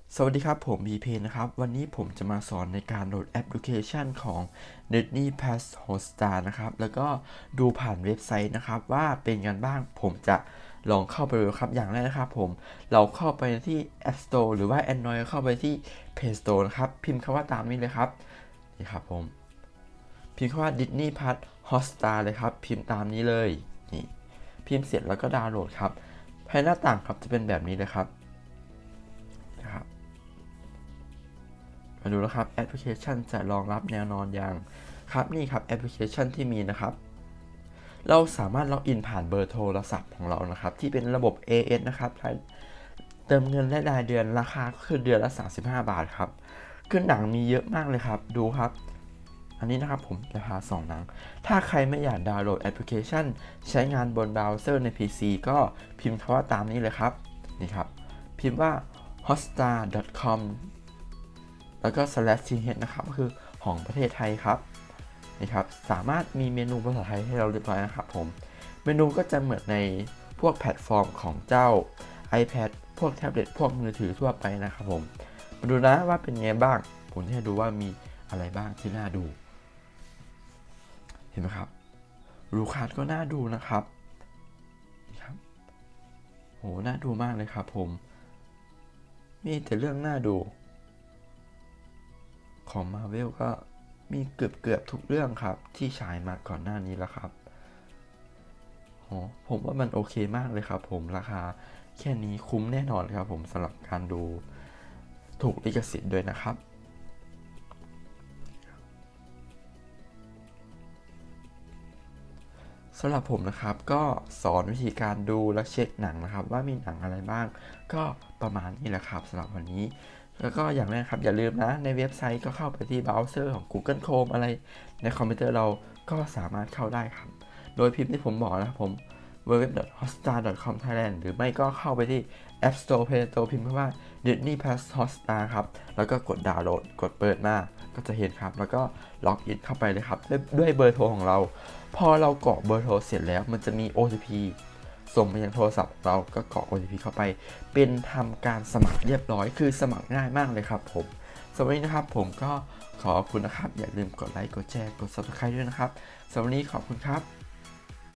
สวัสดีครับผม BP นะครับวันนี้ผมจะมาสอนในการโหลดแอปพลิเคชันของ Disney Plus Hotstar นะครับแล้วก็ดูผ่านเว็บไซต์นะครับว่าเป็นกันบ้างผมจะลองเข้าไปดูครับอย่างแรกนะครับผมเราเข้าไปที่ App Store หรือว่า Android เข้าไปที่ Play Store นะครับพิมพ์คำว่าตามนี้เลยครับนี่ครับผมพิมพ์คำว่า Disney Plus Hotstar เลยครับพิมพ์ตามนี้เลยนี่พิมพ์เสร็จแล้วก็ดาวน์โหลดครับภายหน้าต่างครับจะเป็นแบบนี้เลยครับนะครับมาดูนะครับแอปพลิเคชันจะรองรับแนวนอนอย่างครับนี่ครับแอปพลิเคชันที่มีนะครับเราสามารถล็อกอินผ่านเบอร์โทรศัพท์ของเรานะครับที่เป็นระบบ AS นะครับเติมเงินและรายเดือนราคาก็คือเดือนละ35 บาทครับคือหนังมีเยอะมากเลยครับดูครับอันนี้นะครับผมจะพาส่องหนังถ้าใครไม่อยากดาวน์โหลดแอปพลิเคชันใช้งานบนเบราว์เซอร์ใน PC ก็พิมพ์คำว่าตามนี้เลยครับนี่ครับพิมพ์ว่า hotstar.com แล้วก็ /th นะครับก็คือของประเทศไทยครับนี่ครับสามารถมีเมนูภาษาไทยให้เราเรียบร้อยนะครับผมเมนูก็จะเหมือนในพวกแพลตฟอร์มของเจ้า iPad พวกแท็บเล็ตพวกมือถือทั่วไปนะครับผมมาดูนะว่าเป็นไงบ้างผมจะให้ดูว่ามีอะไรบ้างที่น่าดูเห็นไหมครับรูคาร์ดก็น่าดูนะครับนี่ครับโหน่าดูมากเลยครับผมมีแต่เรื่องน่าดูของ Marvel ก็มีเกือบทุกเรื่องครับที่ฉายมาก่อนหน้านี้แล้วครับผมว่ามันโอเคมากเลยครับผมราคาแค่นี้คุ้มแน่นอนครับผมสำหรับการดูถูกลิขสิทธิ์ด้วยนะครับสำหรับผมนะครับก็สอนวิธีการดูและเช็คหนังนะครับว่ามีหนังอะไรบ้างก็ประมาณนี้แหละครับสำหรับวันนี้แล้วก็อย่างแรกครับอย่าลืมนะในเว็บไซต์ก็เข้าไปที่เบราว์เซอร์ของ Google Chrome อะไรในคอมพิวเตอร์เราก็สามารถเข้าได้ครับโดยพิมพ์ที่ผมบอกนะครับผม www.hotstar.com/thailand หรือไม่ก็เข้าไปที่ App Store Play Store พิมพ์คำว่า Disney Plus Hotstar ครับแล้วก็กดดาวน์โหลดกดเปิดมาก็จะเห็นครับแล้วก็ล็อกอินเข้าไปเลยครับด้วยเบอร์โทรของเราพอเรากรอกเบอร์โทรเสร็จแล้วมันจะมี OTP ส่งไปยังโทรศัพท์เราก็กรอก OTP เข้าไปเป็นทำการสมัครเรียบร้อยคือสมัครง่ายมากเลยครับผมสำหรับวันนี้นะครับผมก็ขอบคุณนะครับอย่าลืมกดไลค์กดแชร์กด Subscribe ด้วยนะครับสำหรับวันนี้ขอบคุณครับ